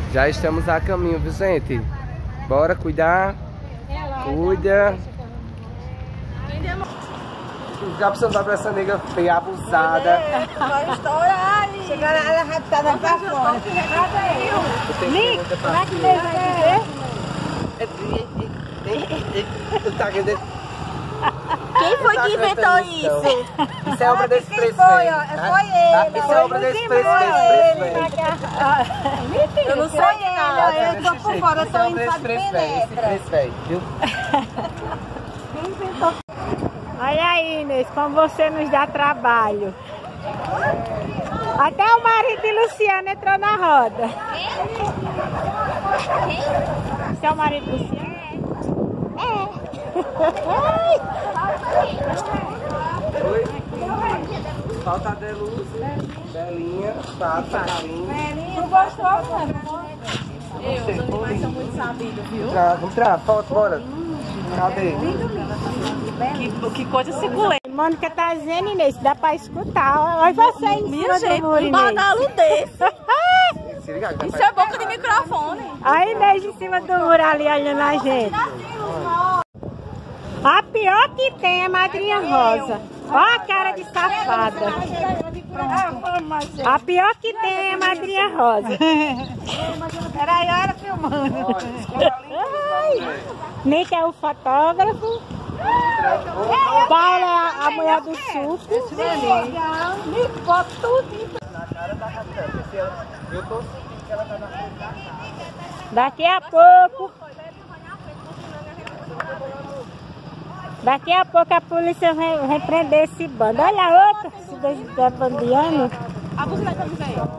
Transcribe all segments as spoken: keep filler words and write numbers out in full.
Já estamos a caminho, viu, gente? Bora cuidar. Cuida. Já precisamos dar pra essa nega feia, abusada. Vai estourar. Chegar ela raptada pra fora. Nick, será que Deus vai dizer? Quem foi que inventou isso? Isso é obra desse preço. Foi, foi ele. Isso é obra desse preço. Eu não sei de nada. Eu tô por fora, eu tô indo pra penetra. Viu? Quem inventou? Olha aí, Inês, como você nos dá trabalho. Até o marido de Luciana entrou na roda. Esse é o marido de Luciana? É. Oi? Falta de luz, Belinha, Pata, Carinho. Tu gostou, mano? Eu, os animais são muito sabidos, viu? Tá, vamos tirar foto, bora. Cadê? Que, que coisa suculenta. Mônica tá dizendo, Inês, dá pra escutar. Olha você em Minha cima gente, do muro, um Inês. badalo desse. Se liga, Isso é boca de microfone. A Inês em cima do muro ali olhando a gente. A pior que tem é a madrinha Rosa. Olha a cara de safada. A pior que tem é a madrinha Rosa. Peraí, olha filmando. Nick é o fotógrafo. Paula é a, a mulher do suco. Me bota tudo. Eu tô sentindo que ela tá na frente da casa. Daqui a pouco. Daqui a pouco a polícia vai, vai prender esse bando. Olha a outra, se está bandeando. A bicicleta me veio.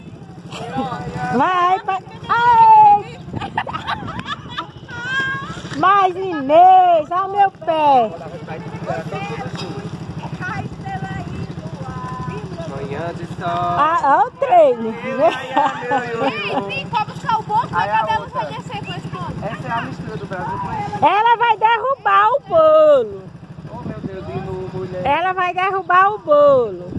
Vai, vai. Ai! Mais Inês, olha o meu pé. Manhã de sol. Ah, olha o treino. Vem, pode buscar o bolo, mas cadê ela vai descer com esse bolo? Essa é a mistura do Brasil com ela. Ela vai derrubar o bolo. Oh, meu Deus, de novo, mulher. Ela vai derrubar o bolo.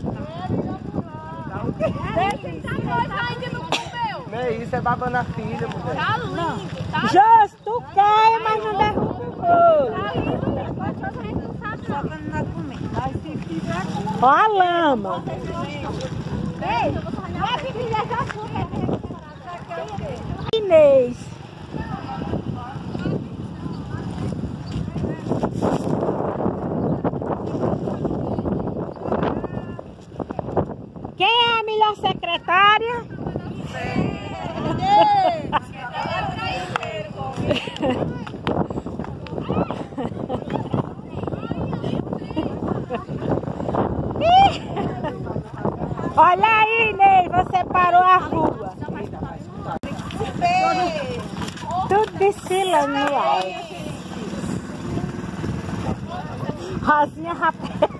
Não é isso, é babando a filha, mulher. Tá lindo, tá Jô, tu quer, mas não derruba o bolo. Ó a lama. Inês. Quem é a melhor secretária? Olha aí, Inês, você parou a rua. Tudo desfilando no alto. Rosinha rapé.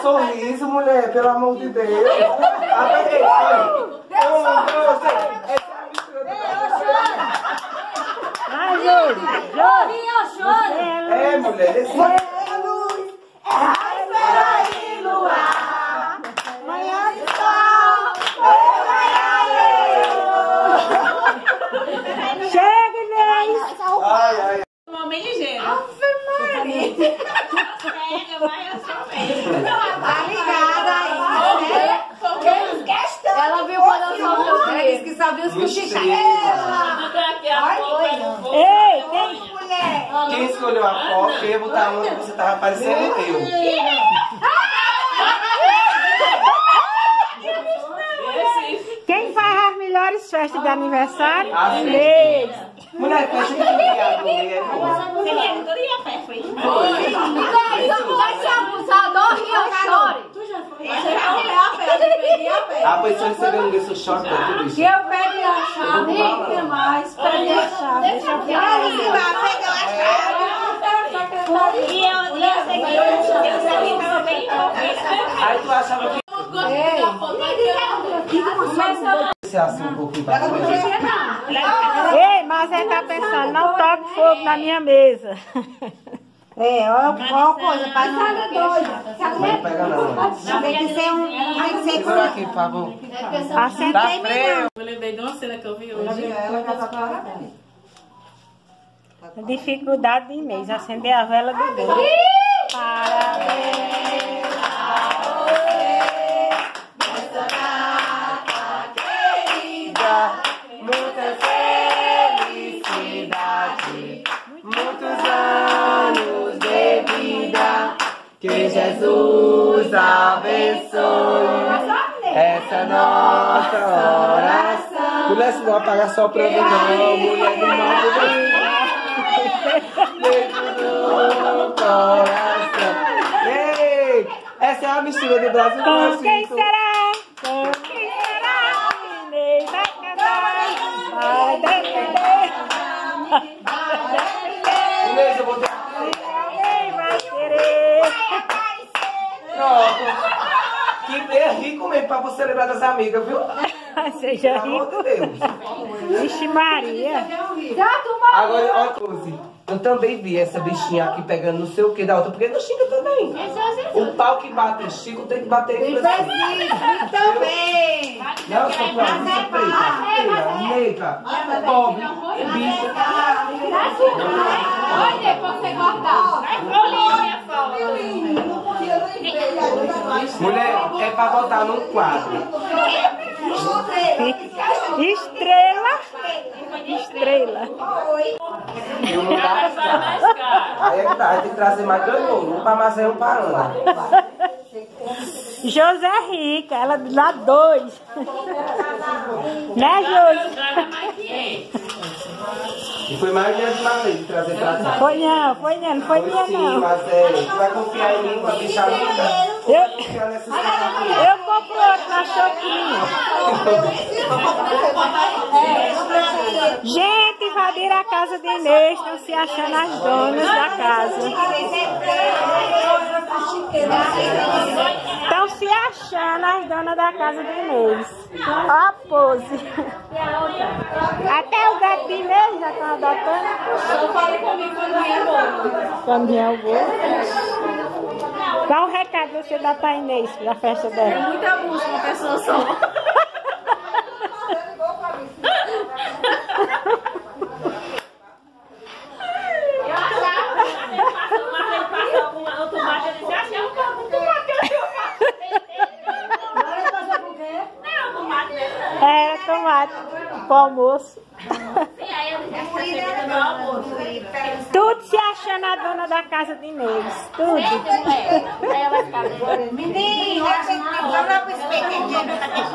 sorriso, mulher, pelo amor de Deus. Apeguei, um, dois, três. Vai, Júlio. Júlio. É, mulher, esse... É luz, é raio, feira e luar. Manhã de sol, Chega, Inês. Ai, ai. Uma bem ligeira. Pega, vai, eu sou mesmo. tá ligada aí. Ela viu quando eu sou meu filho, que sabia os cochichar. Daqui a pouco eu não vou. Ei, quem... Mulher. Quem escolheu a foto, eu ia botar uma que você tava parecendo eu. Quem faz as melhores festas de aniversário? Ah, sim. Inês. Mulher, fecha de criado, mulher. Você ia tudo ia a pé, foi? Vai ser abusador, Rio Chore. Tu já foi? Você não é a pé, eu peguei a pé. Ah, pois se eu receber um desse short, tudo isso. Que eu pegue a chave, que mais? Pegue a chave. Deixa eu ver. E eu, e eu sei que eu, eu sei que tava bem envolvida. Aí tu achava que você assim um pouquinho pra frente. Ei, mas é tá pensando, não toque fogo na minha mesa. É, olha qual coisa, passada doida. Não pega não. Tem que ser um. Tem que ser Segura aqui, por favor. Tá Assentei freio. Eu lembrei de uma cena que eu vi hoje. Dificuldade de Inês, acender a vela do Deus. Parabéns a você, nessa data querida, Muita felicidade, muitos anos de vida, que Jesus abençoe essa nossa oração. Mulher, se não apagar só pra mim, não, mulher do mal. Beijo no coração. Ei, essa é a mistura do Brasil com com quem Egito. será? Com quem será? Inês vai casar, vai defender. Inês, eu vou ter... Alguém vai querer. Pronto. Que é rico mesmo pra você lembrar das amigas, viu? Seja Pelo amor rico. de Deus. Vixe Maria. Agora, olha, Cozy, eu também vi essa bichinha aqui pegando não sei o que da outra, porque não xinga também. O pau que bate em Chico tem que bater em você. também. Não, só pra isso, preta, negra, pobre, bicha. Olha, você guardar. Olha, Mulher, é pra botar num quadro. Estrela. Estrela. E um lugar Aí é que tá, tem que trazer mais ganhou, um pra Mazé e um pra Ana. José é rica, ela dá dois. Né, José? E foi mais dia de Mazé de trazer pra cá. Foi não, foi não, não foi minha Sim, não. Mazé, tu vai confiar em mim com a bicha linda? Eu, Confiar nessas coisas. eu compro outro na Chopinha. Gente, invadiram a casa de Inês, estão se achando as donas da casa. Estão se achando as donas da casa de Inês. Ó a pose. Até o gato de Inês já estão adotando. Eu falei comigo quando vinha bolo. Quando vier o bolo. Qual o recado você dá pra Inês da festa dela? Muita música, uma pessoa só. Eu achava que ele passou, mas ele passou com o tomate, ele disse, achei um pouco de tomate. Agora ele passou por quê? Não, tomate mesmo. É, tomate pro almoço. Sim, aí eu disse, essa é meu almoço. Tudo se achando a dona da casa de Inês. Tudo. Aí ela vai ficar dentro. Menino, acha que não dá pra explicar.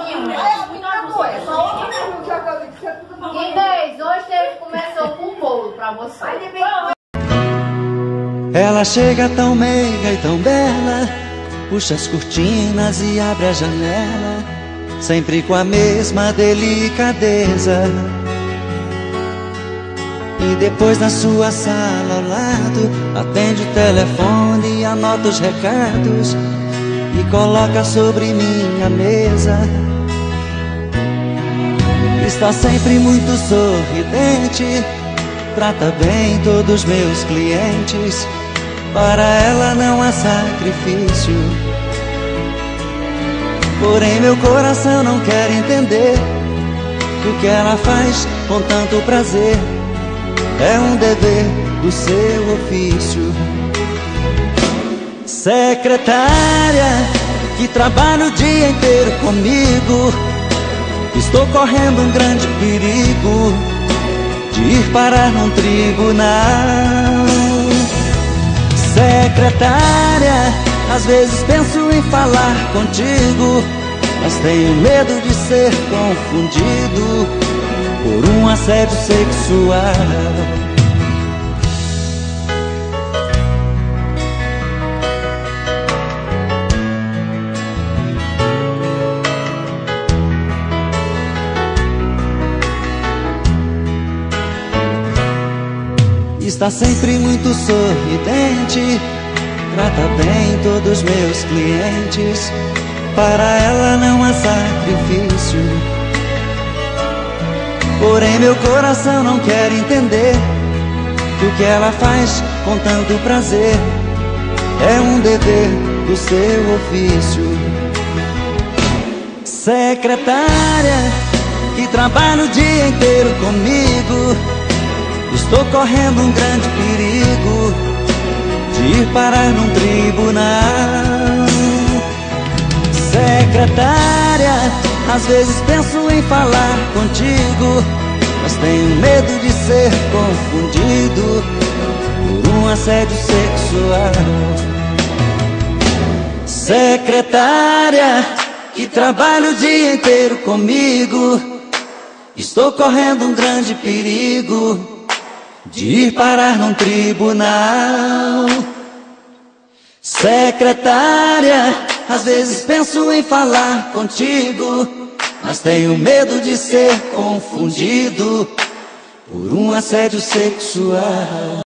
Inês, hoje começou com um bolo pra você. Ela chega tão meiga e tão bela, puxa as cortinas e abre a janela, sempre com a mesma delicadeza. E depois na sua sala ao lado, atende o telefone e anota os recados. e coloca sobre minha mesa. Está sempre muito sorridente, trata bem todos meus clientes. Para ela não há sacrifício, porém meu coração não quer entender que o que ela faz com tanto prazer é um dever do seu ofício. Secretária, que trabalha o dia inteiro comigo, estou correndo um grande perigo de ir parar num tribunal. Secretária, às vezes penso em falar contigo, mas tenho medo de ser confundido por um assédio sexual. Está sempre muito sorridente, trata bem todos meus clientes. Para ela não há sacrifício, porém meu coração não quer entender que o que ela faz com tanto prazer é um dever do seu ofício. Secretária, que trabalha o dia inteiro comigo, estou correndo um grande perigo de ir parar num tribunal. Secretária, às vezes penso em falar contigo, mas tenho medo de ser confundido por um assédio sexual. Secretária, que trabalha o dia inteiro comigo, estou correndo um grande perigo de ir parar num tribunal. Secretária, às vezes penso em falar contigo, mas tenho medo de ser confundido por um assédio sexual.